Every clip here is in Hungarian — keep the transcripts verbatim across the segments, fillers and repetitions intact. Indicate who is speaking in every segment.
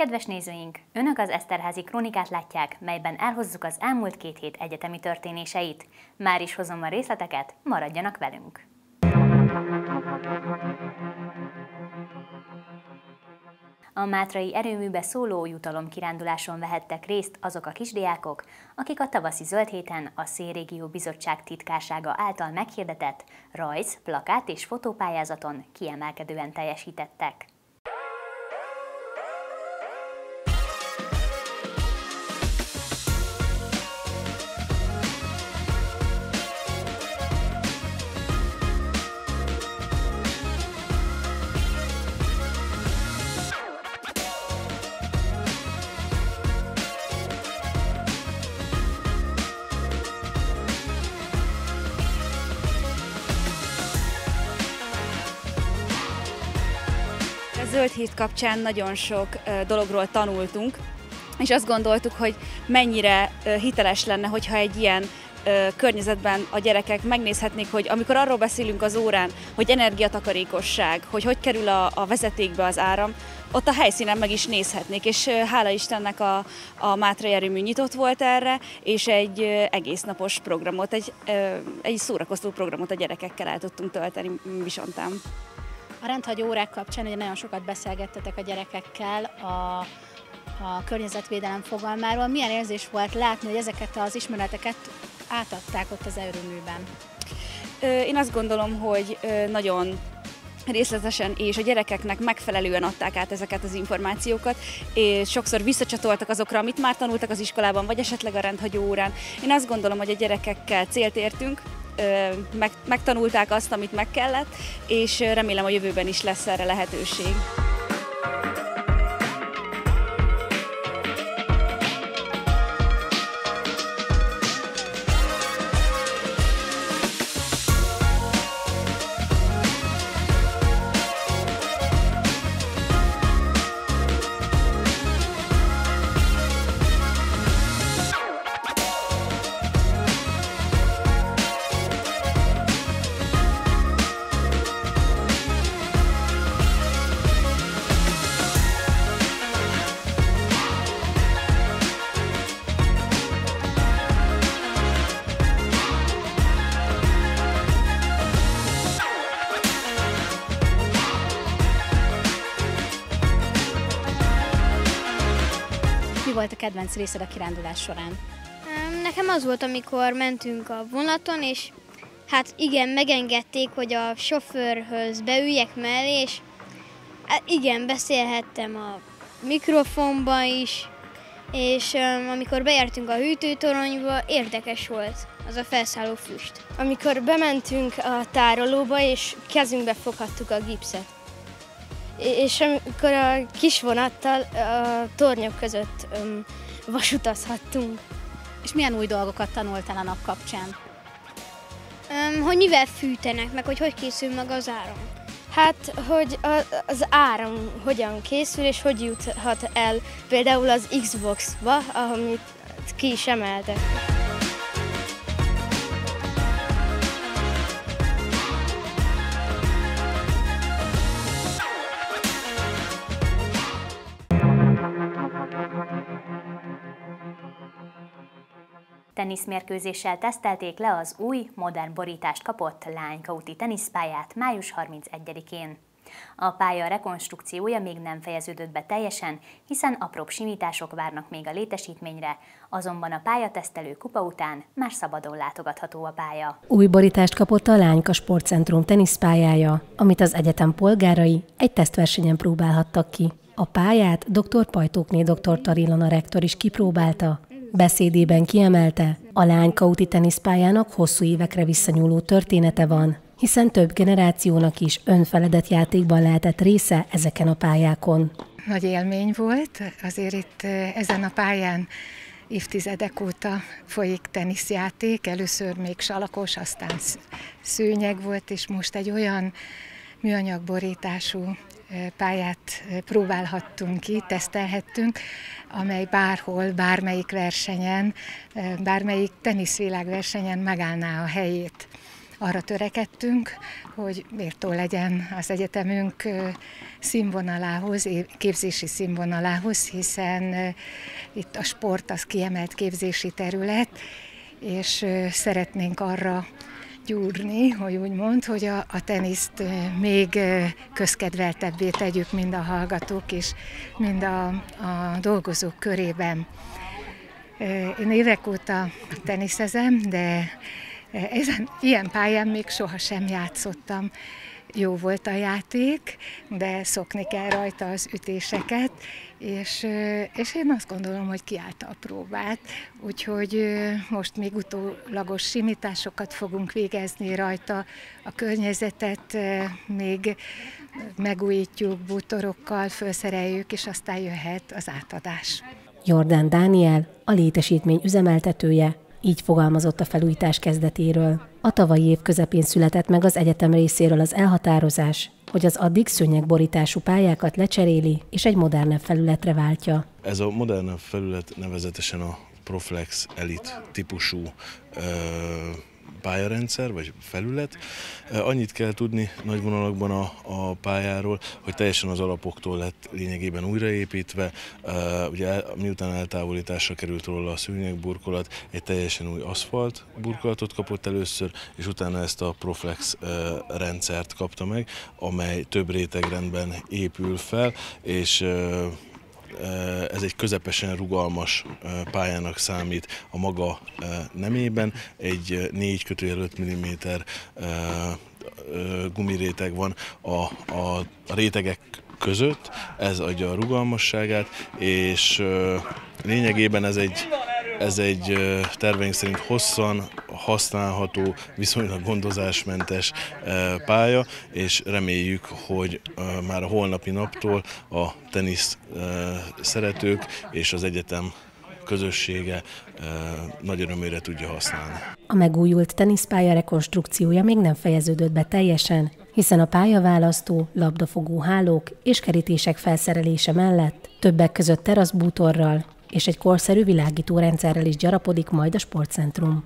Speaker 1: Kedves nézőink, Önök az Eszterházy krónikát látják, melyben elhozzuk az elmúlt két hét egyetemi történéseit. Már is hozom a részleteket, maradjanak velünk! A mátrai erőműbe szóló jutalomkiránduláson vehettek részt azok a kisdiákok, akik a tavaszi zöld héten a Szélrégió Bizottság titkársága által meghirdetett rajz, plakát és fotópályázaton kiemelkedően teljesítettek.
Speaker 2: A zöld hét kapcsán nagyon sok dologról tanultunk, és azt gondoltuk, hogy mennyire hiteles lenne, hogyha egy ilyen környezetben a gyerekek megnézhetnék, hogy amikor arról beszélünk az órán, hogy energiatakarékosság, hogy hogy kerül a, a vezetékbe az áram, ott a helyszínen meg is nézhetnék, és hála Istennek a, a mátrai erőmű nyitott volt erre, és egy egésznapos programot, egy, egy szórakoztató programot a gyerekekkel el tudtunk tölteni Visontán.
Speaker 3: A rendhagyó órák kapcsán ugye nagyon sokat beszélgettetek a gyerekekkel a, a környezetvédelem fogalmáról. Milyen érzés volt látni, hogy ezeket az ismereteket átadták ott az erőműben?
Speaker 2: Én azt gondolom, hogy nagyon részletesen és a gyerekeknek megfelelően adták át ezeket az információkat, és sokszor visszacsatoltak azokra, amit már tanultak az iskolában, vagy esetleg a rendhagyó órán. Én azt gondolom, hogy a gyerekekkel célt értünk, meg, megtanulták azt, amit meg kellett, és remélem a jövőben is lesz erre lehetőség.
Speaker 3: Mi volt a kedvenc részed a kirándulás során?
Speaker 4: Nekem az volt, amikor mentünk a vonaton, és hát igen, megengedték, hogy a sofőrhöz beüljek mellé, és hát igen, beszélhettem a mikrofonba is, és amikor beértünk a hűtőtoronyba, érdekes volt az a felszálló füst.
Speaker 5: Amikor bementünk a tárolóba, és kezünkbe foghattuk a gipszet. És amikor a kis vonattal a tornyok között um, vasutazhattunk.
Speaker 3: És milyen új dolgokat tanultál a nap kapcsán?
Speaker 4: Um, hogy mivel fűtenek, meg hogy hogy készül meg az áram.
Speaker 5: Hát, hogy a, az áram hogyan készül, és hogy juthat el például az Xbox-ba, amit ki is emeltek.
Speaker 1: Teniszmérkőzéssel tesztelték le az új, modern borítást kapott Lányka úti teniszpályát május harmincegyedikén. A pálya rekonstrukciója még nem fejeződött be teljesen, hiszen apróbb simítások várnak még a létesítményre, azonban a pályatesztelő kupa után már szabadon látogatható a pálya.
Speaker 6: Új borítást kapott a Lányka Sportcentrum teniszpályája, amit az egyetem polgárai egy tesztversenyen próbálhattak ki. A pályát dr. Pajtókné dr. Tarilona rektor is kipróbálta. Beszédében kiemelte, a Lányka úti teniszpályának hosszú évekre visszanyúló története van, hiszen több generációnak is önfeledett játékban lehetett része ezeken a pályákon.
Speaker 7: Nagy élmény volt, azért itt ezen a pályán évtizedek óta folyik teniszjáték, először még salakos, aztán szőnyeg volt, és most egy olyan műanyagborítású pályát próbálhattunk ki, tesztelhettünk, amely bárhol, bármelyik versenyen, bármelyik teniszvilágversenyen megállná a helyét. arra törekedtünk, hogy méltó legyen az egyetemünk színvonalához, képzési színvonalához, hiszen itt a sport az kiemelt képzési terület, és szeretnénk arra gyúrni, hogy úgy mond, hogy a, a teniszt még közkedveltebbé tegyük mind a hallgatók és mind a, a dolgozók körében. Én évek óta teniszezem, de ezen, ilyen pályán még sohasem játszottam. Jó volt a játék, de szokni kell rajta az ütéseket, és, és én azt gondolom, hogy kiállta a próbát. Úgyhogy most még utólagos simításokat fogunk végezni rajta, a környezetet még megújítjuk bútorokkal, felszereljük, és aztán jöhet az átadás.
Speaker 6: Jordán Dániel, a létesítmény üzemeltetője, így fogalmazott a felújítás kezdetéről. A tavalyi év közepén született meg az egyetem részéről az elhatározás, hogy az addig szőnyegborítású pályákat lecseréli és egy modernebb felületre váltja.
Speaker 8: Ez a modernebb felület nevezetesen a Proflex Elite típusú ö, pályarendszer, vagy felület. Annyit kell tudni nagy vonalakban a, a pályáról, hogy teljesen az alapoktól lett lényegében újraépítve. Ugye miután eltávolításra került róla a szőnyegburkolat, egy teljesen új aszfalt burkolatot kapott először, és utána ezt a Proflex rendszert kapta meg, amely több rétegrendben épül fel, és ez egy közepesen rugalmas pályának számít a maga nemében. Egy négy kötőjel öt milliméter gumiréteg van a, a, a rétegek között, ez adja a rugalmasságát, és lényegében ez egy, ez egy terveink szerint hosszan használható, viszonylag gondozásmentes pálya, és reméljük, hogy már a holnapi naptól a tenisz szeretők és az egyetem közössége nagy örömére tudja használni.
Speaker 6: A megújult teniszpálya rekonstrukciója még nem fejeződött be teljesen, hiszen a pályaválasztó, labdafogó hálók és kerítések felszerelése mellett többek között teraszbútorral és egy korszerű világítórendszerrel is gyarapodik majd a sportcentrum.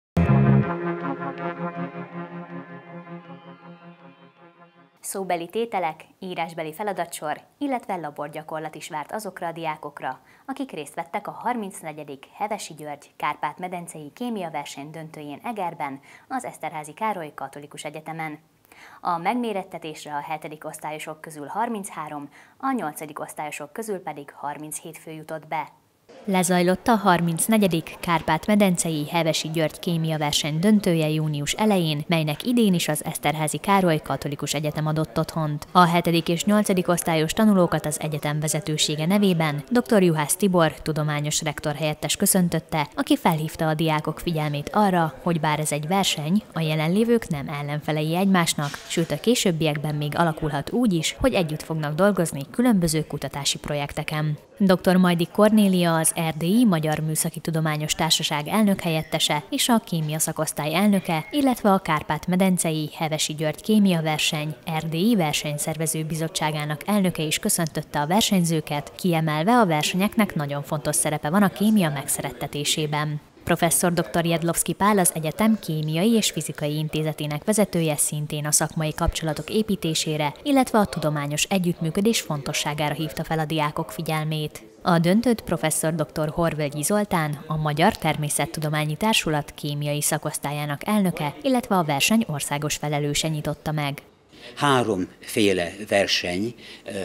Speaker 1: Szóbeli tételek, írásbeli feladatsor, illetve laborgyakorlat is várt azokra a diákokra, akik részt vettek a harmincnegyedik Hevesi György Kárpát-medencei kémiaverseny döntőjén Egerben, az Eszterházy Károly Katolikus Egyetemen. A megmérettetésre a hetedik osztályosok közül harminchárom, a nyolcadik osztályosok közül pedig harminchét fő jutott be. Lezajlott a harmincnegyedik Kárpát-medencei Hevesi György kémiaverseny döntője június elején, melynek idén is az Eszterházy Károly Katolikus Egyetem adott otthont. A hetedik és nyolcadik osztályos tanulókat az egyetem vezetősége nevében dr. Juhász Tibor, tudományos rektor helyettes köszöntötte, aki felhívta a diákok figyelmét arra, hogy bár ez egy verseny, a jelenlévők nem ellenfelei egymásnak, sőt a későbbiekben még alakulhat úgy is, hogy együtt fognak dolgozni különböző kutatási projekteken. dr. Majdi Kornélia, az Erdélyi Magyar Műszaki Tudományos Társaság elnökhelyettese és a kémia szakosztály elnöke, illetve a Kárpát-medencei Hevesi György kémiaverseny Erdélyi Versenyszervező Bizottságának elnöke is köszöntötte a versenyzőket, kiemelve a versenyeknek nagyon fontos szerepe van a kémia megszerettetésében. Professzor dr. Jedlovszky Pál, az egyetem kémiai és fizikai intézetének vezetője szintén a szakmai kapcsolatok építésére, illetve a tudományos együttműködés fontosságára hívta fel a diákok figyelmét. A döntőt professzor dr. Horvölgyi Zoltán, a Magyar Természettudományi Társulat kémiai szakosztályának elnöke, illetve a verseny országos felelőse nyitotta meg.
Speaker 9: Háromféle verseny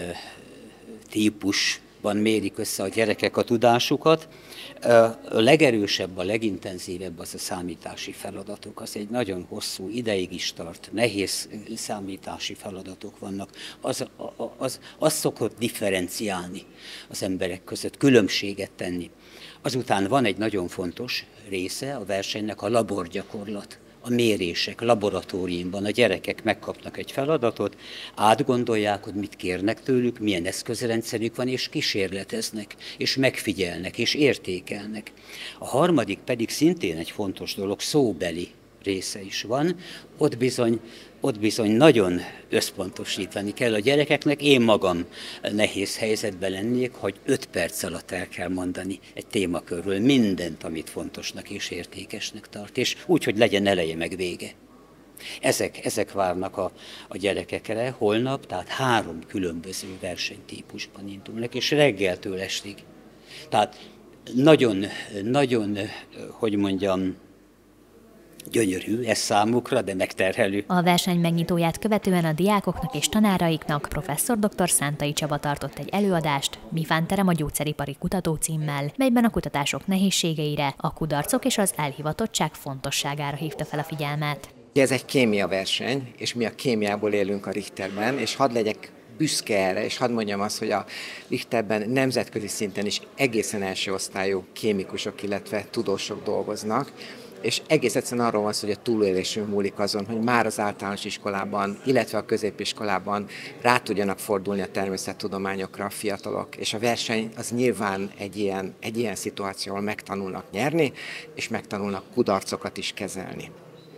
Speaker 9: típusban mérik össze a gyerekek a tudásukat. A legerősebb, a legintenzívebb az a számítási feladatok. Az egy nagyon hosszú ideig is tart, nehéz számítási feladatok vannak. Az, az, az szokott differenciálni az emberek között, különbséget tenni. Azután van egy nagyon fontos része a versenynek, a laborgyakorlat. A mérések, laboratóriumban a gyerekek megkapnak egy feladatot, átgondolják, hogy mit kérnek tőlük, milyen eszközrendszerük van, és kísérleteznek, és megfigyelnek, és értékelnek. A harmadik pedig szintén egy fontos dolog, szóbeli része is van, ott bizony, ott bizony nagyon összpontosítani kell a gyerekeknek. Én magam nehéz helyzetben lennék, hogy öt perc alatt el kell mondani egy témakörről mindent, amit fontosnak és értékesnek tart, és úgy, hogy legyen eleje meg vége. Ezek, ezek várnak a, a gyerekekre holnap, tehát három különböző versenytípusban indulnak, és reggeltől estig. Tehát nagyon, nagyon, hogy mondjam, gyönyörű ez számukra, de megterhelő.
Speaker 1: A verseny megnyitóját követően a diákoknak és tanáraiknak professzor dr. Szántai Csaba tartott egy előadást, Mifánterem a gyógyszeripari kutató címmel, melyben a kutatások nehézségeire, a kudarcok és az elhivatottság fontosságára hívta fel a figyelmet.
Speaker 10: Ez egy kémia verseny, és mi a kémiából élünk a Richterben, és hadd legyek büszke erre, és hadd mondjam azt, hogy a Richterben nemzetközi szinten is egészen első osztályú kémikusok, illetve tudósok dolgoznak, és egész egyszerűen arról van szó, hogy a túlélésünk múlik azon, hogy már az általános iskolában, illetve a középiskolában rá tudjanak fordulni a természettudományokra a fiatalok, és a verseny az nyilván egy ilyen, egy ilyen szituáció, ahol megtanulnak nyerni, és megtanulnak kudarcokat is kezelni.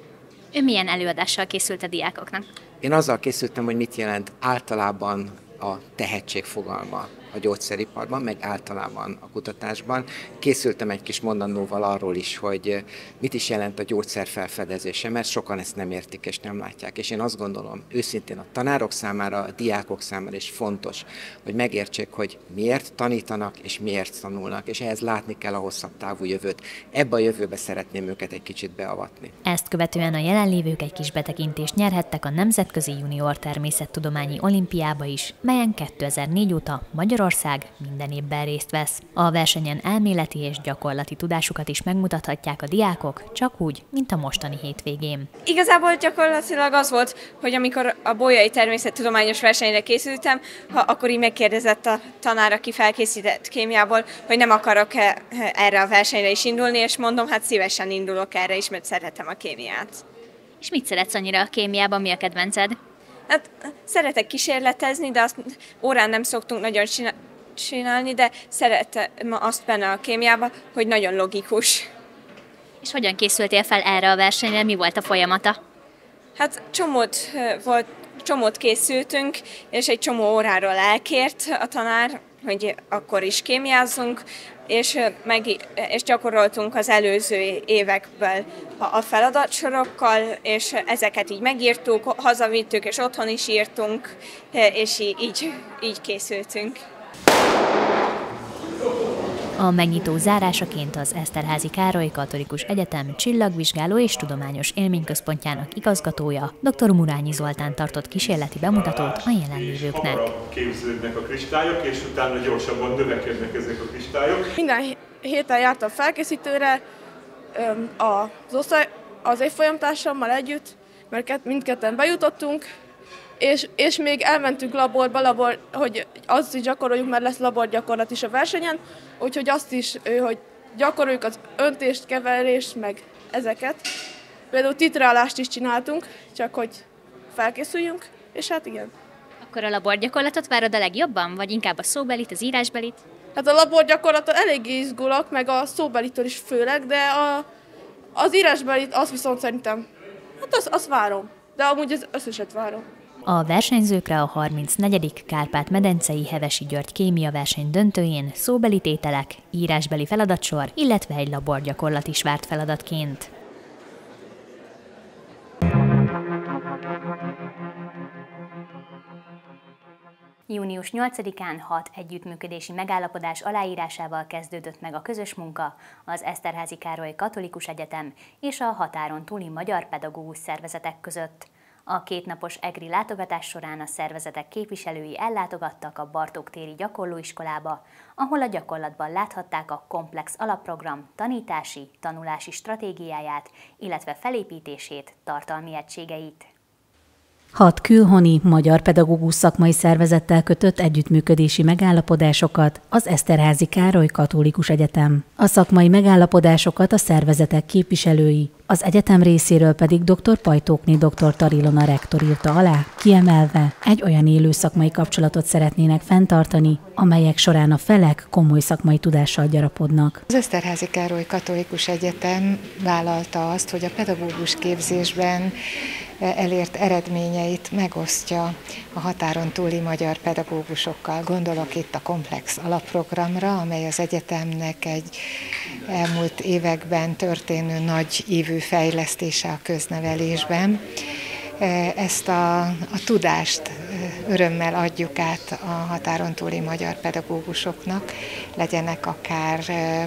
Speaker 1: Ő milyen előadással készült a diákoknak?
Speaker 10: Én azzal készültem, hogy mit jelent általában a tehetség fogalma a gyógyszeriparban, meg általában a kutatásban. Készültem egy kis mondandóval arról is, hogy mit is jelent a gyógyszer felfedezése, mert sokan ezt nem értik és nem látják. És én azt gondolom, őszintén a tanárok számára, a diákok számára is fontos, hogy megértsék, hogy miért tanítanak és miért tanulnak, és ehhez látni kell a hosszabb távú jövőt. Ebbe a jövőbe szeretném őket egy kicsit beavatni.
Speaker 1: Ezt követően a jelenlévők egy kis betekintést nyerhettek a Nemzetközi Junior Természettudományi Olimpiába is, melyen kétezer-négy óta Magyarország minden évben részt vesz. A versenyen elméleti és gyakorlati tudásukat is megmutathatják a diákok, csak úgy, mint a mostani hétvégén.
Speaker 11: Igazából gyakorlatilag az volt, hogy amikor a bolyai természettudományos versenyre készültem, ha akkor így megkérdezett a tanár, aki felkészített kémiából, hogy nem akarok-e erre a versenyre is indulni, és mondom, hát szívesen indulok erre is, mert szeretem a kémiát.
Speaker 1: És mit szeretsz annyira a kémiában, mi a kedvenced?
Speaker 11: Hát szeretek kísérletezni, de azt órán nem szoktunk nagyon csinálni, de szeretem azt benne a kémiában, hogy nagyon logikus.
Speaker 1: És hogyan készültél fel erre a versenyre, mi volt a folyamata?
Speaker 11: Hát csomót, volt, csomót készültünk, és egy csomó óráról elkért a tanár, hogy akkor is kémiázzunk, és, meg, és gyakoroltunk az előző évekből a feladatsorokkal, és ezeket így megírtuk, hazavittük, és otthon is írtunk, és így, így készültünk.
Speaker 1: A megnyitó zárásaként az Eszterházy Károly Katolikus Egyetem Csillagvizsgáló és Tudományos Élményközpontjának igazgatója, dr. Murányi Zoltán tartott kísérleti bemutatót a jelenlévőknek.
Speaker 12: Képződnek a kristályok, és utána gyorsabban növekednek ezek a kristályok.
Speaker 13: Minden héten jártam felkészítőre az, osztály, az évfolyamtársammal együtt, mert mindketten bejutottunk, és, és még elmentünk laborba, labor, hogy azt is gyakoroljuk, mert lesz laborgyakorlat is a versenyen, úgyhogy azt is, hogy gyakoroljuk az öntést, keverést, meg ezeket. Például titrálást is csináltunk, csak hogy felkészüljünk, és hát igen.
Speaker 1: Akkor a laborgyakorlatot várod a legjobban, vagy inkább a szóbelit, az írásbelit?
Speaker 13: Hát a laborgyakorlaton eléggé izgulok, meg a szóbelitől is főleg, de a, az írásbelit azt viszont szerintem, hát azt, azt várom, de amúgy az összeset várom.
Speaker 1: A versenyzőkre a harmincnegyedik Kárpát-medencei Hevesi György kémia verseny döntőjén szóbeli tételek, írásbeli feladatsor, illetve egy laborgyakorlat is várt feladatként. június nyolcadikán hat együttműködési megállapodás aláírásával kezdődött meg a közös munka az Eszterházy Károly Katolikus Egyetem és a határon túli magyar pedagógus szervezetek között. A kétnapos egri látogatás során a szervezetek képviselői ellátogattak a Bartók téri gyakorlóiskolába, ahol a gyakorlatban láthatták a komplex alapprogram tanítási, tanulási stratégiáját, illetve felépítését, tartalmi egységeit.
Speaker 6: Hat külhoni magyar pedagógus szakmai szervezettel kötött együttműködési megállapodásokat az Eszterházy Károly Katolikus Egyetem. A szakmai megállapodásokat a szervezetek képviselői, az egyetem részéről pedig dr. Pajtókné dr. Tarilona rektor írta alá, kiemelve egy olyan élő szakmai kapcsolatot szeretnének fenntartani, amelyek során a felek komoly szakmai tudással gyarapodnak.
Speaker 7: Az Eszterházy Károly Katolikus Egyetem vállalta azt, hogy a pedagógus képzésben elért eredményeit megosztja a határon túli magyar pedagógusokkal. Gondolok itt a komplex alapprogramra, amely az egyetemnek egy elmúlt években történő nagy ívű fejlesztése a köznevelésben. Ezt a, a tudást örömmel adjuk át a határon túli magyar pedagógusoknak, legyenek akár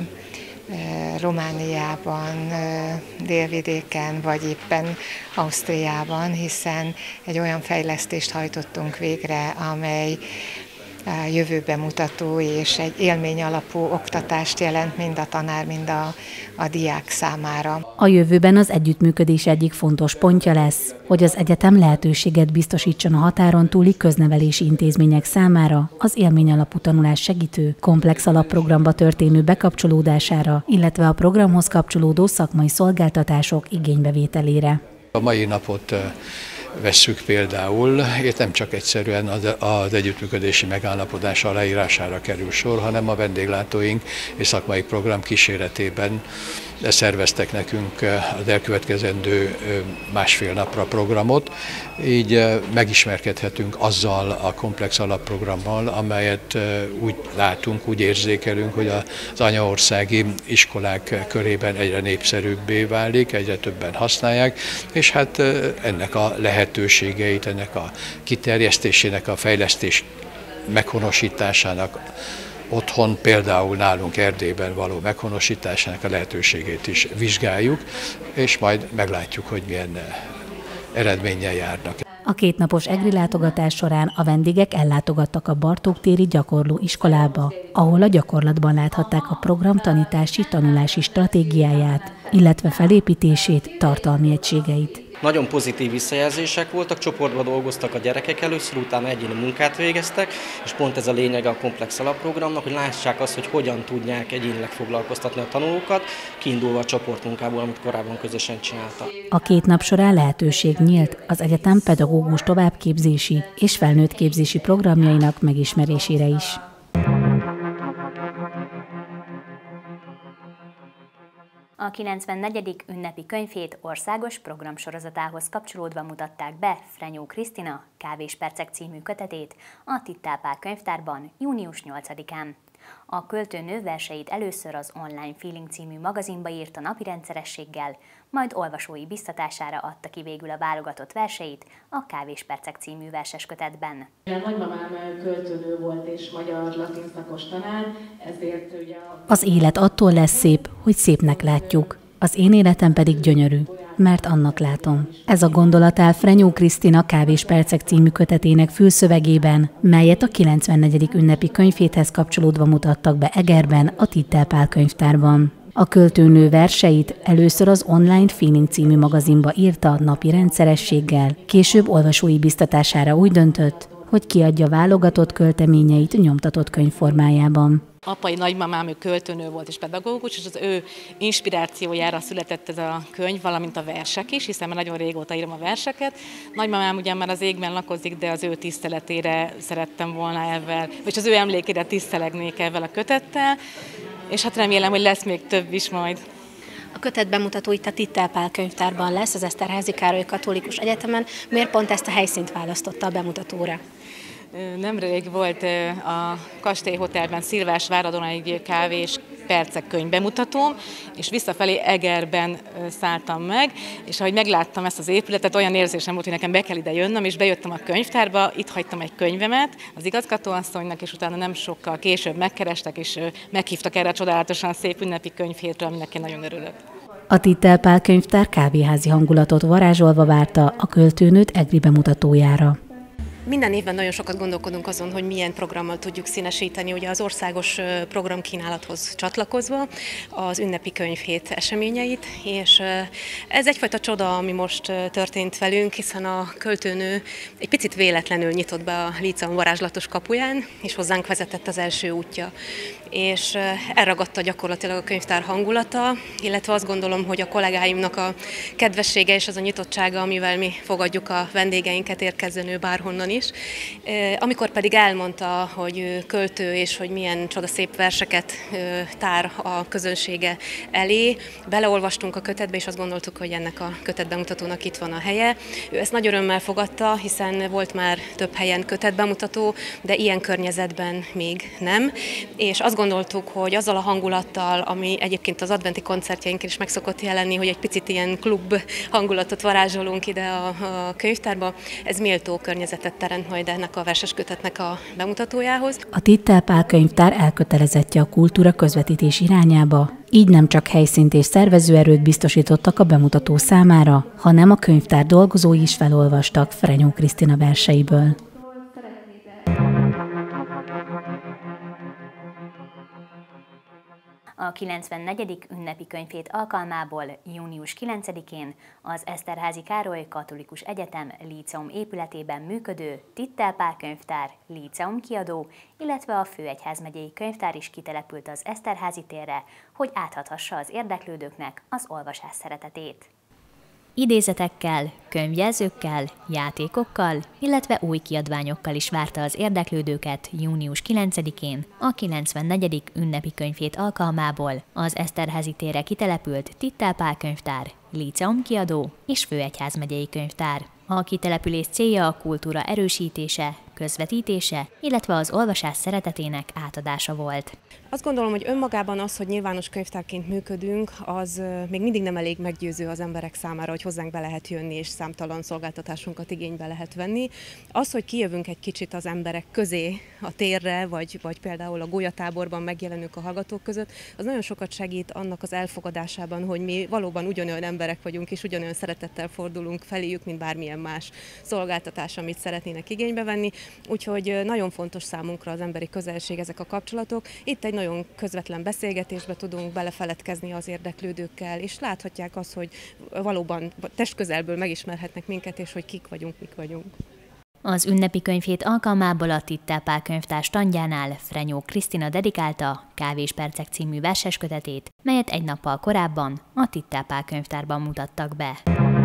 Speaker 7: Romániában, Délvidéken, vagy éppen Ausztriában, hiszen egy olyan fejlesztést hajtottunk végre, amely jövőbe mutató és egy élmény alapú oktatást jelent mind a tanár, mind a, a diák számára.
Speaker 6: A jövőben az együttműködés egyik fontos pontja lesz, hogy az egyetem lehetőséget biztosítson a határon túli köznevelési intézmények számára az élmény alapú tanulás segítő, komplex alapprogramba történő bekapcsolódására, illetve a programhoz kapcsolódó szakmai szolgáltatások igénybevételére.
Speaker 14: A mai napot vesszük például, itt nem csak egyszerűen az együttműködési megállapodás aláírására kerül sor, hanem a vendéglátóink és szakmai program kíséretében szerveztek nekünk az elkövetkezendő másfél napra programot, így megismerkedhetünk azzal a komplex alapprogrammal, amelyet úgy látunk, úgy érzékelünk, hogy az anyaországi iskolák körében egyre népszerűbbé válik, egyre többen használják, és hát ennek a lehetőségeit, ennek a kiterjesztésének, a fejlesztés meghonosításának otthon, például nálunk Erdélyben való meghonosításának a lehetőségét is vizsgáljuk, és majd meglátjuk, hogy milyen eredménnyel járnak.
Speaker 6: A kétnapos egri látogatás során a vendégek ellátogattak a Bartók téri gyakorló iskolába, ahol a gyakorlatban láthatták a program tanítási, tanulási stratégiáját, illetve felépítését, tartalmi egységeit.
Speaker 15: Nagyon pozitív visszajelzések voltak, csoportban dolgoztak a gyerekek először, utána egyéni munkát végeztek, és pont ez a lényeg a komplex alapprogramnak, hogy lássák azt, hogy hogyan tudják egyénileg foglalkoztatni a tanulókat, kiindulva a csoportmunkából, amit korábban közösen csináltak.
Speaker 6: A két nap során lehetőség nyílt az egyetem pedagógus továbbképzési és felnőttképzési programjainak megismerésére is.
Speaker 1: A kilencvennegyedik ünnepi könyvhét országos programsorozatához kapcsolódva mutatták be Frenyó Krisztina Kávéspercek című kötetét a Tittál Pál könyvtárban június nyolcadikán. A költőnő verseit először az Online Feeling című magazinba írta napi rendszerességgel, majd olvasói biztatására adta ki végül a válogatott verseit a Kávéspercek című verseskötetben.
Speaker 16: A nagymamám költőnő volt és magyar-latin szakos tanár, ezért ugye a...
Speaker 6: Az élet attól lesz szép, hogy szépnek látjuk. Az én életem pedig gyönyörű, mert annak látom. Ez a gondolat áll Frenyó Krisztina Kávéspercek című kötetének fülszövegében, melyet a kilencvennegyedik ünnepi könyvhéthez kapcsolódva mutattak be Egerben, a Tittál Pál könyvtárban. A költőnő verseit először az Online Feeling című magazinba írta napi rendszerességgel, később olvasói biztatására úgy döntött, hogy kiadja válogatott költeményeit nyomtatott könyvformájában.
Speaker 16: Apai nagymamám, ő költőnő volt és pedagógus, és az ő inspirációjára született ez a könyv, valamint a versek is, hiszen már nagyon régóta írom a verseket. Nagymamám ugyan már az égben lakozik, de az ő tiszteletére szerettem volna ezzel, vagy az ő emlékére tisztelegnék ezzel a kötettel, és hát remélem, hogy lesz még több is majd.
Speaker 3: A kötet bemutató itt a Tittál Pál könyvtárban lesz, az Eszterházy Károly Katolikus Egyetemen. Miért pont ezt a helyszínt választotta a bemutatóra?
Speaker 16: Nemrég volt a Kastély Hotelben Szilvásváradon egy kávés percek könyv bemutatóm, és visszafelé Egerben szálltam meg, és ahogy megláttam ezt az épületet, olyan érzésem volt, hogy nekem be kell ide jönnöm, és bejöttem a könyvtárba, itt hagytam egy könyvemet az igazgatóasszonynak, és utána nem sokkal később megkerestek, és meghívtak erre a csodálatosan szép ünnepi könyvhétre, aminek én nagyon örülök.
Speaker 6: A Tittál Pál könyvtár kávéházi hangulatot varázsolva várta a költőnőt egri bemutatójára.
Speaker 17: Minden évben nagyon sokat gondolkodunk azon, hogy milyen programmal tudjuk színesíteni ugye az országos programkínálathoz csatlakozva az ünnepi könyvhét eseményeit, és ez egyfajta csoda, ami most történt velünk, hiszen a költőnő egy picit véletlenül nyitott be a Líceum varázslatos kapuján, és hozzánk vezetett az első útja. És elragadta gyakorlatilag a könyvtár hangulata, illetve azt gondolom, hogy a kollégáimnak a kedvessége és az a nyitottsága, amivel mi fogadjuk a vendégeinket, érkezzen ő bárhonnan is. Amikor pedig elmondta, hogy ő költő, és hogy milyen csodaszép verseket tár a közönsége elé, beleolvastunk a kötetbe, és azt gondoltuk, hogy ennek a kötetbemutatónak itt van a helye. Ő ezt nagy örömmel fogadta, hiszen volt már több helyen kötetbemutató, de ilyen környezetben még nem. És azt gondoltuk, hogy azzal a hangulattal, ami egyébként az adventi koncertjeinken is meg szokott jelenni, hogy egy picit ilyen klub hangulatot varázsolunk ide a, a könyvtárba, ez méltó környezetet teremt majd ennek a verses kötetnek a bemutatójához.
Speaker 6: A Tittell Pál könyvtár elkötelezettje a kultúra közvetítés irányába, így nem csak helyszínt és szervezőerőt biztosítottak a bemutató számára, hanem a könyvtár dolgozói is felolvastak Frenyó Krisztina verseiből.
Speaker 1: A kilencvennegyedik ünnepi könyvhét alkalmából június kilencedikén az Eszterházy Károly Katolikus Egyetem Líceum épületében működő Tittell Pál könyvtár, Líceum kiadó, illetve a Főegyházmegyei Könyvtár is kitelepült az Eszterházy térre, hogy átadhassa az érdeklődőknek az olvasás szeretetét. Idézetekkel, könyvjelzőkkel, játékokkal, illetve új kiadványokkal is várta az érdeklődőket június kilencedikén a kilencvennegyedik ünnepi könyvhét alkalmából az Eszterházy térre kitelepült Tittell Pál könyvtár, Líceum kiadó és Főegyházmegyei Könyvtár. A kitelepülés célja a kultúra erősítése, közvetítése, illetve az olvasás szeretetének átadása volt.
Speaker 17: Azt gondolom, hogy önmagában az, hogy nyilvános könyvtárként működünk, az még mindig nem elég meggyőző az emberek számára, hogy hozzánk be lehet jönni, és számtalan szolgáltatásunkat igénybe lehet venni. Az, hogy kijövünk egy kicsit az emberek közé, a térre, vagy, vagy például a golyatáborban megjelenünk a hallgatók között, az nagyon sokat segít annak az elfogadásában, hogy mi valóban ugyanolyan emberek vagyunk, és ugyanolyan szeretettel fordulunk feléjük, mint bármilyen más szolgáltatás, amit szeretnének igénybe venni. Úgyhogy nagyon fontos számunkra az emberi közelség, ezek a kapcsolatok. Itt egy nagyon közvetlen beszélgetésbe tudunk belefeledkezni az érdeklődőkkel, és láthatják azt, hogy valóban testközelből megismerhetnek minket, és hogy kik vagyunk, mik vagyunk.
Speaker 1: Az ünnepi könyvhét alkalmából a Tittell Pál könyvtár standjánál Frenyó Krisztina dedikálta Kávéspercek című verseskötetét, melyet egy nappal korábban a Tittell Pál könyvtárban mutattak be.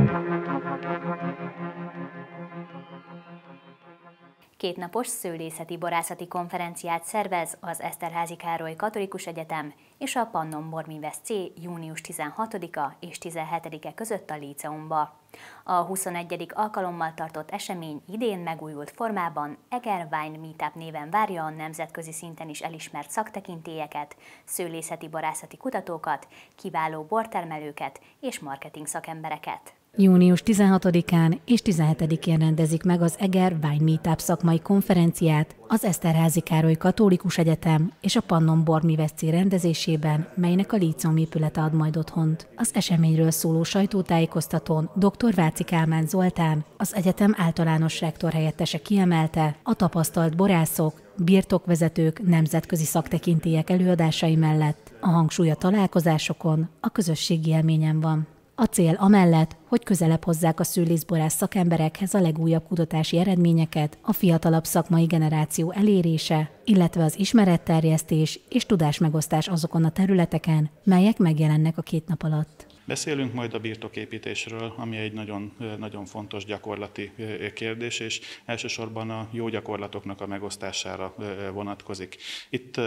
Speaker 1: Kétnapos szőlészeti borászati konferenciát szervez az Eszterházy Károly Katolikus Egyetem és a Pannon Bormivesz C június tizenhatodika és tizenhetedike között a Líceumba. A huszonegyedik alkalommal tartott esemény idén megújult formában Eger Wine Meetup néven várja a nemzetközi szinten is elismert szaktekintélyeket, szőlészeti borászati kutatókat, kiváló bortermelőket és marketing szakembereket.
Speaker 6: június tizenhatodikán és tizenhetedikén rendezik meg az Eger Wine Meetup szakmai konferenciát az Eszterházy Károly Katolikus Egyetem és a Pannon Bormivesz C rendezésében, melynek a Líceum épülete ad majd otthont. Az eseményről szóló sajtótájékoztatón dr. Váci Kálmán Zoltán, az egyetem általános rektor helyettese kiemelte, a tapasztalt borászok, birtokvezetők, nemzetközi szaktekintélyek előadásai mellett a hangsúly a találkozásokon, a közösségi élményen van. A cél amellett, hogy közelebb hozzák a szőlészborász szakemberekhez a legújabb kutatási eredményeket, a fiatalabb szakmai generáció elérése, illetve az ismeretterjesztés és tudásmegosztás azokon a területeken, melyek megjelennek a két nap alatt.
Speaker 18: Beszélünk majd a birtoképítésről, ami egy nagyon, nagyon fontos gyakorlati kérdés, és elsősorban a jó gyakorlatoknak a megosztására vonatkozik. Itt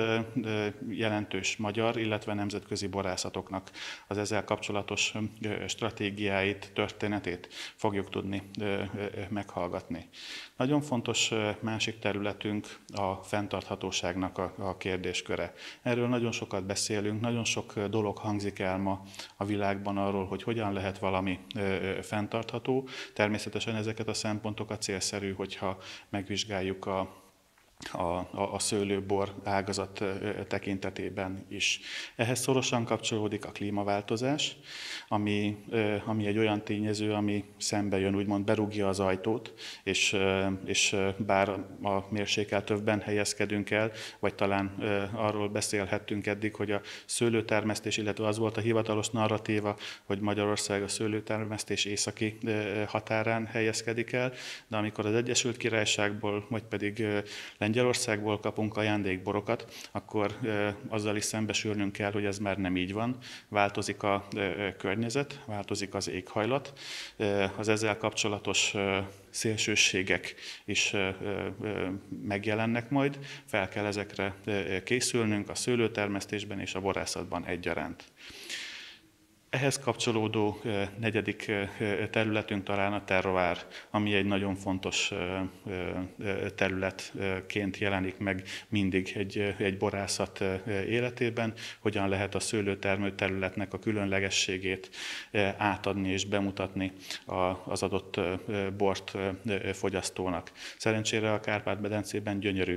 Speaker 18: jelentős magyar, illetve nemzetközi borászatoknak az ezzel kapcsolatos stratégiáit, történetét fogjuk tudni meghallgatni. Nagyon fontos másik területünk a fenntarthatóságnak a, a kérdésköre. Erről nagyon sokat beszélünk, nagyon sok dolog hangzik el ma a világban arról, hogy hogyan lehet valami fenntartható. Természetesen ezeket a szempontokat célszerű, hogyha megvizsgáljuk a A, a, a szőlőbor ágazat tekintetében is. Ehhez szorosan kapcsolódik a klímaváltozás, ami, ami egy olyan tényező, ami szembe jön, úgymond berúgja az ajtót, és, és bár a mérsékeltövben helyezkedünk el, vagy talán arról beszélhettünk eddig, hogy a szőlőtermesztés, illetve az volt a hivatalos narratíva, hogy Magyarország a szőlőtermesztés északi határán helyezkedik el, de amikor az Egyesült Királyságból, vagy pedig Lengyelországból kapunk ajándékborokat, akkor azzal is szembesülnünk kell, hogy ez már nem így van. Változik a környezet, változik az éghajlat, az ezzel kapcsolatos szélsőségek is megjelennek majd, fel kell ezekre készülnünk a szőlőtermesztésben és a borászatban egyaránt. Ehhez kapcsolódó negyedik területünk talán a terroár, ami egy nagyon fontos területként jelenik meg mindig egy, egy borászat életében, hogyan lehet a szőlőtermő területnek a különlegességét átadni és bemutatni az adott bort fogyasztónak. Szerencsére a Kárpát-medencében gyönyörű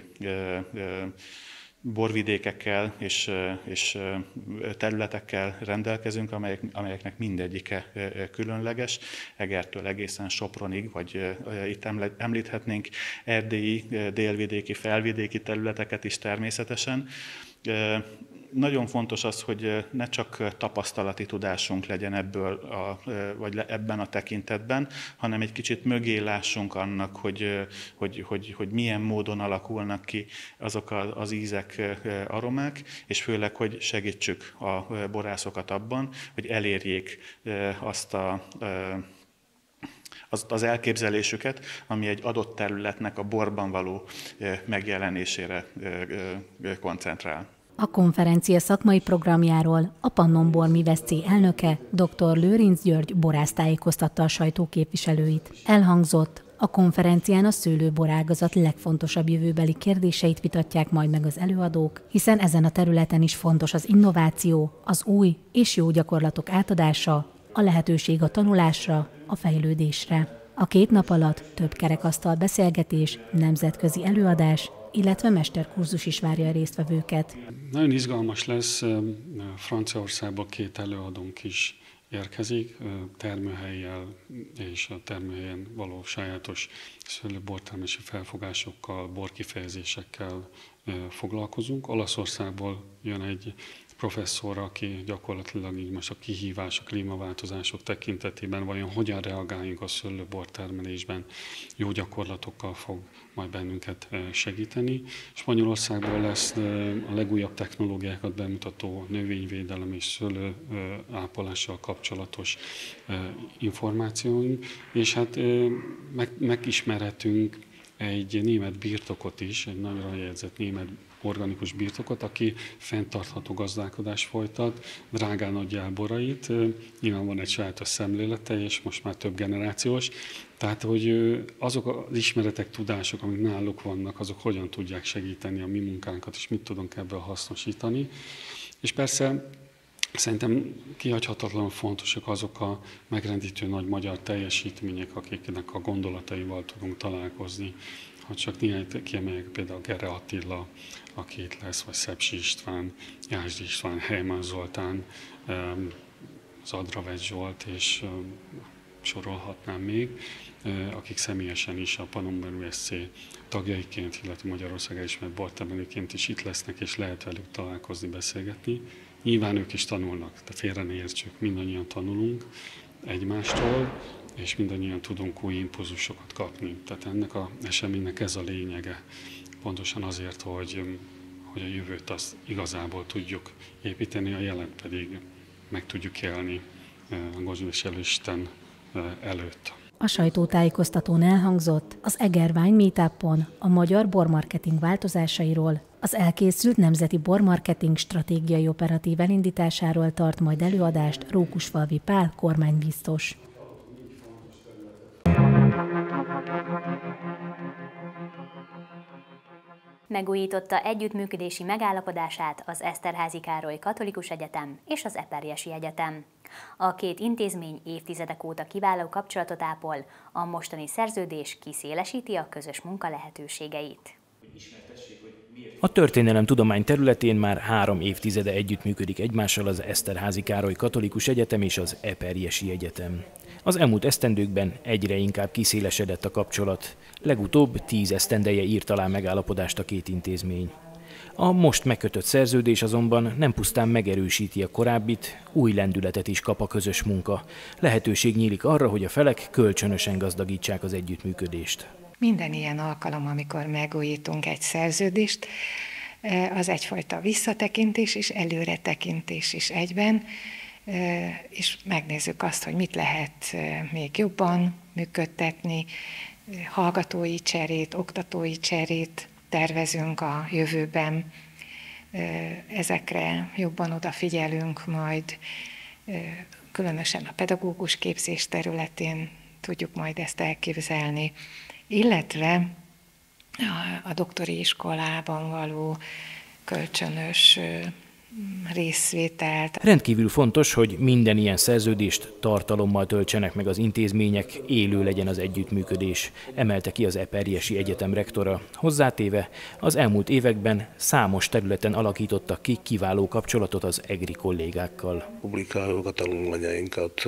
Speaker 18: borvidékekkel és, és területekkel rendelkezünk, amelyek, amelyeknek mindegyike különleges, Egertől egészen Sopronig, vagy itt említhetnénk erdélyi, délvidéki, felvidéki területeket is természetesen. Nagyon fontos az, hogy ne csak tapasztalati tudásunk legyen ebből a, vagy ebben a tekintetben, hanem egy kicsit mögé lássunk annak, hogy, hogy, hogy, hogy milyen módon alakulnak ki azok az ízek, aromák, és főleg, hogy segítsük a borászokat abban, hogy elérjék azt a az, az elképzelésüket, ami egy adott területnek a borban való megjelenésére koncentrál.
Speaker 6: A konferencia szakmai programjáról a Pannonbor Mivescé elnöke, dr. Lőrinc György borász tájékoztatta a sajtó képviselőit. Elhangzott, a konferencián a szőlőborágazat legfontosabb jövőbeli kérdéseit vitatják majd meg az előadók, hiszen ezen a területen is fontos az innováció, az új és jó gyakorlatok átadása, a lehetőség a tanulásra, a fejlődésre. A két nap alatt több kerekasztal beszélgetés, nemzetközi előadás, illetve mesterkurzus is várja a résztvevőket.
Speaker 19: Nagyon izgalmas lesz, Franciaországból két előadónk is érkezik, termőhellyel és a termőhelyen való sajátos szőlőbortermési felfogásokkal, borkifejezésekkel foglalkozunk. Olaszországból jön egy professzor, aki gyakorlatilag így most a kihívás, a klímaváltozások tekintetében vajon hogyan reagáljunk a szőlőbor termelésben, jó gyakorlatokkal fog majd bennünket segíteni. Spanyolországból lesz a legújabb technológiákat bemutató növényvédelem és szőlő ápolással kapcsolatos információink, és hát meg, megismerhetünk egy német birtokot is, egy nagyra jegyzett német organikus birtokot, aki fenntartható gazdálkodást folytat, drágán adja el borait, nyilván van egy sajátos szemlélete, és most már több generációs, tehát hogy azok az ismeretek, tudások, amik náluk vannak, azok hogyan tudják segíteni a mi munkánkat, és mit tudunk ebből hasznosítani. És persze szerintem kihagyhatatlanul fontosak azok a megrendítő nagy magyar teljesítmények, akiknek a gondolataival tudunk találkozni. Ha csak néhány kiemeljek, például Gere Attila, aki itt lesz, vagy Szepsi István, Jászd István, Helyman Zoltán, Zadravegy Zsolt, és sorolhatnám még, akik személyesen is a Pannonbor Mivescé tagjaiként, illetve Magyarország elismert bortermelőként is itt lesznek, és lehet velük találkozni, beszélgetni. Nyilván ők is tanulnak, de félre ne értsük, mindannyian tanulunk egymástól, és mindannyian tudunk új impulzusokat kapni. Tehát ennek az eseménynek ez a lényege. Pontosan azért, hogy, hogy a jövőt azt igazából tudjuk építeni, a jelent pedig meg tudjuk élni a Gondviselő Isten előtt.
Speaker 6: A sajtótájékoztatón elhangzott az Eger Wine Meetupon a magyar bormarketing változásairól, az elkészült nemzeti bormarketing stratégiai operatív elindításáról tart majd előadást Rókusfalvi Pál kormánybiztos.
Speaker 1: Megújította együttműködési megállapodását az Eszterházy Károly Katolikus Egyetem és az Eperjesi Egyetem. A két intézmény évtizedek óta kiváló kapcsolatot ápol, a mostani szerződés kiszélesíti a közös munka lehetőségeit.
Speaker 20: A történelemtudomány területén már három évtizede együttműködik egymással az Eszterházy Károly Katolikus Egyetem és az Eperjesi Egyetem. Az elmúlt esztendőkben egyre inkább kiszélesedett a kapcsolat. Legutóbb tíz esztendeje írt alá megállapodást a két intézmény. A most megkötött szerződés azonban nem pusztán megerősíti a korábbit, új lendületet is kap a közös munka. Lehetőség nyílik arra, hogy a felek kölcsönösen gazdagítsák az együttműködést.
Speaker 7: Minden ilyen alkalom, amikor megújítunk egy szerződést, az egyfajta visszatekintés és előretekintés is egyben, és megnézzük azt, hogy mit lehet még jobban működtetni, hallgatói cserét, oktatói cserét tervezünk a jövőben, ezekre jobban odafigyelünk majd, különösen a pedagógus képzés területén tudjuk majd ezt elképzelni, illetve a doktori iskolában való kölcsönös részvételt.
Speaker 20: Rendkívül fontos, hogy minden ilyen szerződést tartalommal töltsenek meg az intézmények, élő legyen az együttműködés, emelte ki az Eperjesi Egyetem rektora. Hozzátéve, az elmúlt években számos területen alakítottak ki kiváló kapcsolatot az egri kollégákkal.
Speaker 21: Publikáljuk a tanulmányainkat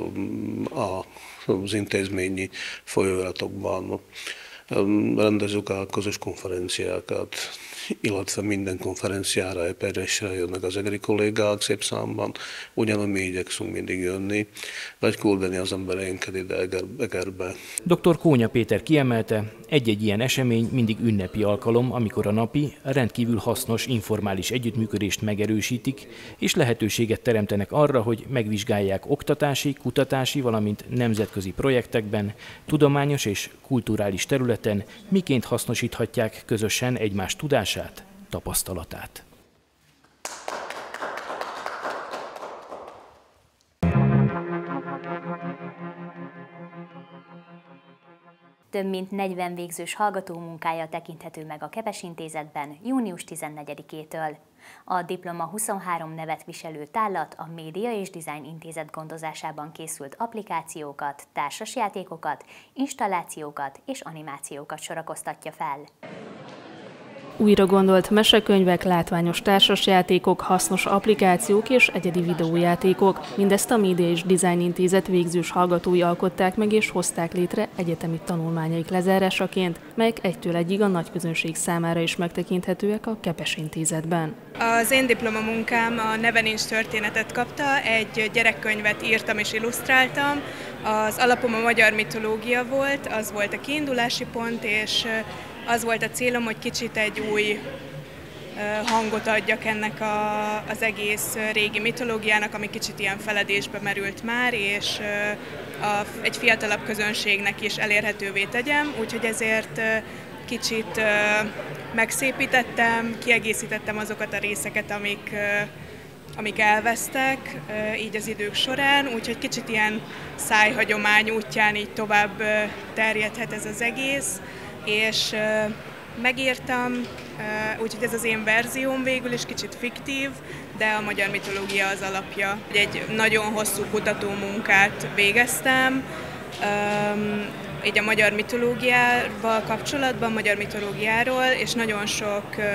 Speaker 21: az intézményi folyóiratokban, rendezzük a közös konferenciákat, illetve minden konferenciára, Eperjesre jönnek az egri kollégák szép számban, ugyanúgy mi igyekszünk mindig jönni, vagy küldeni az embereinket ide Eger, Egerbe.
Speaker 20: doktor Kónya Péter kiemelte, egy-egy ilyen esemény mindig ünnepi alkalom, amikor a napi, rendkívül hasznos, informális együttműködést megerősítik, és lehetőséget teremtenek arra, hogy megvizsgálják oktatási, kutatási, valamint nemzetközi projektekben, tudományos és kulturális területen, miként hasznosíthatják közösen egymás tudását, tapasztalatát.
Speaker 1: Több mint negyven végzős hallgató munkája tekinthető meg a Kepes Intézetben június tizennegyedikétől. A diploma huszonhárom nevet viselő tállat a Média és Design Intézet gondozásában készült applikációkat, társasjátékokat, installációkat és animációkat sorakoztatja fel.
Speaker 22: Újra gondolt mesekönyvek, látványos társasjátékok, hasznos applikációk és egyedi videójátékok. Mindezt a Média és Design Intézet végzős hallgatói alkották meg és hozták létre egyetemi tanulmányaik lezárásaként, melyek egytől egyig a nagyközönség számára is megtekinthetőek a Kepes Intézetben.
Speaker 23: Az én diplomamunkám a Neve nincs történetet kapta, egy gyerekkönyvet írtam és illusztráltam. Az alapom a magyar mitológia volt, az volt a kiindulási pont, és az volt a célom, hogy kicsit egy új hangot adjak ennek a, az egész régi mitológiának, ami kicsit ilyen feledésbe merült már, és a, egy fiatalabb közönségnek is elérhetővé tegyem, úgyhogy ezért kicsit megszépítettem, kiegészítettem azokat a részeket, amik, amik elvesztek így az idők során, úgyhogy kicsit ilyen szájhagyomány útján így tovább terjedhet ez az egész. És uh, megírtam, uh, úgyhogy ez az én verzióm végül is kicsit fiktív, de a magyar mitológia az alapja. Egy nagyon hosszú kutatómunkát végeztem, um, így a magyar mitológiával kapcsolatban, magyar mitológiáról, és nagyon sok uh,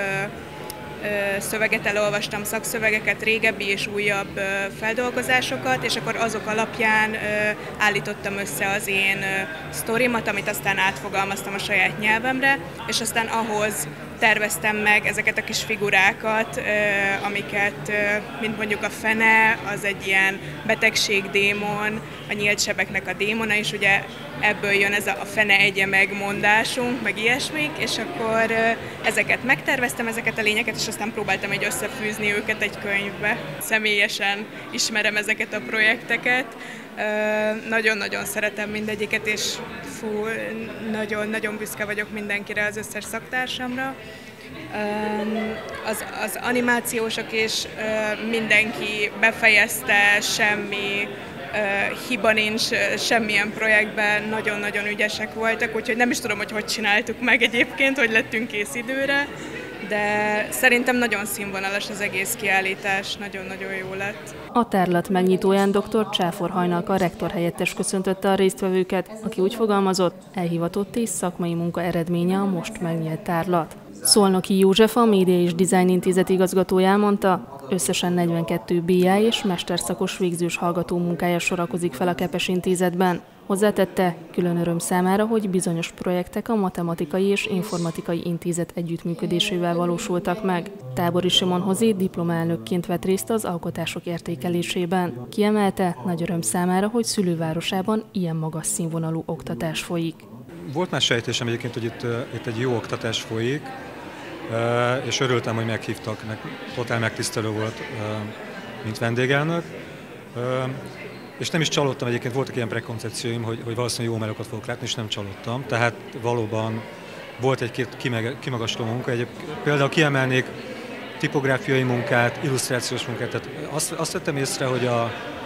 Speaker 23: szöveget elolvastam, szakszövegeket, régebbi és újabb feldolgozásokat, és akkor azok alapján állítottam össze az én sztorimat, amit aztán átfogalmaztam a saját nyelvemre, és aztán ahhoz terveztem meg ezeket a kis figurákat, amiket, mint mondjuk a fene, az egy ilyen betegségdémon, a nyílt sebeknek a démona, és ugye ebből jön ez a fene egye meg mondásunk, meg ilyesmik, és akkor ezeket megterveztem, ezeket a lényeket, és aztán próbáltam egy összefűzni őket egy könyvbe. Személyesen ismerem ezeket a projekteket, nagyon-nagyon szeretem mindegyiket, és fú, nagyon-nagyon büszke vagyok mindenkire, az összes szaktársamra. Az, az animációsok is mindenki befejezte, semmi hiba nincs semmilyen projektben, nagyon-nagyon ügyesek voltak, úgyhogy nem is tudom, hogy hogy csináltuk meg egyébként, hogy lettünk kész időre, de szerintem nagyon színvonalas az egész kiállítás, nagyon-nagyon jó lett.
Speaker 22: A tárlat megnyitóján dr. Csáfor Hajnalka rektor helyettes köszöntötte a résztvevőket, aki úgy fogalmazott, elhivatott és szakmai munka eredménye a most megnyílt tárlat. Szolnoki József, a Média és Design Intézet igazgatója elmondta, összesen negyvenkettő bé á és mesterszakos végzős hallgató munkája sorakozik fel a Kepes Intézetben. Hozzátette, külön öröm számára, hogy bizonyos projektek a Matematikai és Informatikai Intézet együttműködésével valósultak meg. Tábori Simon Hozé diplomaelnökként vett részt az alkotások értékelésében. Kiemelte, nagy öröm számára, hogy szülővárosában ilyen magas színvonalú oktatás folyik.
Speaker 2: Volt már sejtésem egyébként, hogy itt, itt egy jó oktatás folyik, és örültem, hogy meghívtak, meg totál megtisztelő volt, mint vendégelnök. És nem is csalódtam, egyébként voltak ilyen prekoncepcióim, hogy, hogy valószínűleg jó melókat fogok látni, és nem csalódtam. Tehát valóban volt egy-két kimagasló munka. Egyébként például kiemelnék tipográfiai munkát, illusztrációs munkát. Tehát azt, azt vettem észre, hogy a,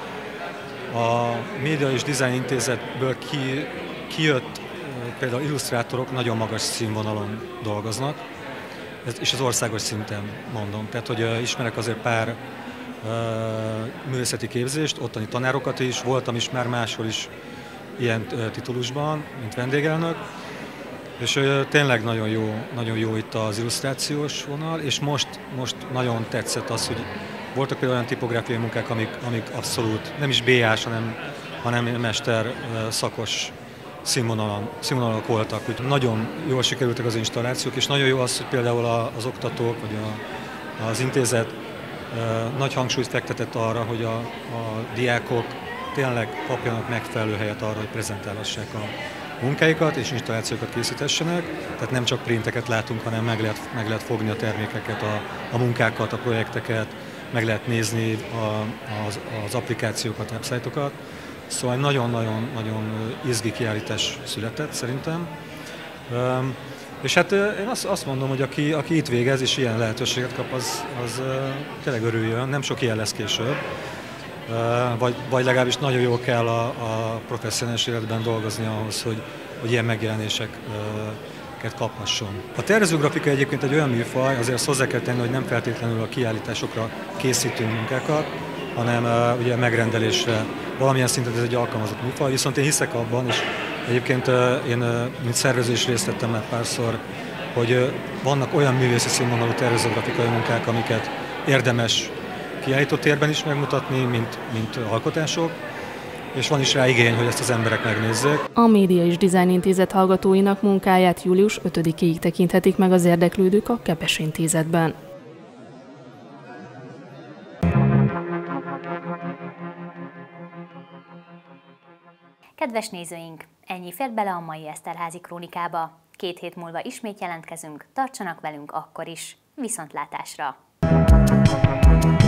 Speaker 2: a Média és Design Intézetből ki, kijött például illusztrátorok nagyon magas színvonalon dolgoznak, és az országos szinten mondom. Tehát, hogy ismerek azért pár uh, művészeti képzést, ottani tanárokat is, voltam is már máshol is ilyen uh, titulusban, mint vendégelnök, és uh, tényleg nagyon jó, nagyon jó itt az illusztrációs vonal, és most, most nagyon tetszett az, hogy voltak például olyan tipográfiai munkák, amik, amik abszolút nem is bé á-s, hanem, hanem mester uh, szakos színvonalak, színvonalak voltak, úgy nagyon jól sikerültek az installációk, és nagyon jó az, hogy például az oktatók, vagy a, az intézet e, nagy hangsúlyt fektetett arra, hogy a, a diákok tényleg kapjanak megfelelő helyet arra, hogy prezentálhassák a munkáikat és installációkat készítessenek. Tehát nem csak printeket látunk, hanem meg lehet, meg lehet fogni a termékeket, a, a munkákat, a projekteket, meg lehet nézni a, az, az applikációkat, websájtokat. Szóval nagyon-nagyon-nagyon izgi kiállítás született szerintem. Um, és hát én azt, azt mondom, hogy aki, aki itt végez és ilyen lehetőséget kap, az, az uh, tényleg örüljön, nem sok ilyen lesz később. Uh, vagy, vagy legalábbis nagyon jól kell a, a professzionális életben dolgozni ahhoz, hogy, hogy ilyen megjelenéseket kaphasson. A tervezőgrafika egyébként egy olyan műfaj, azért azt hozzá kell tenni, hogy nem feltétlenül a kiállításokra készítünk munkákat, hanem uh, ugye megrendelésre, valamilyen szinten ez egy alkalmazott műfaj, viszont én hiszek abban, és egyébként uh, én uh, mint szervező is részt vettem már párszor, hogy uh, vannak olyan művészi színvonalú tervezőgrafikai munkák, amiket érdemes kiállító térben is megmutatni, mint, mint alkotások, és van is rá igény, hogy ezt az emberek megnézzék.
Speaker 22: A Média és Design Intézet hallgatóinak munkáját július ötödikéig tekinthetik meg az érdeklődők a Kepes Intézetben.
Speaker 1: Kedves nézőink, ennyi fért bele a mai Eszterházi krónikába. Két hét múlva ismét jelentkezünk, tartsanak velünk akkor is. Viszontlátásra!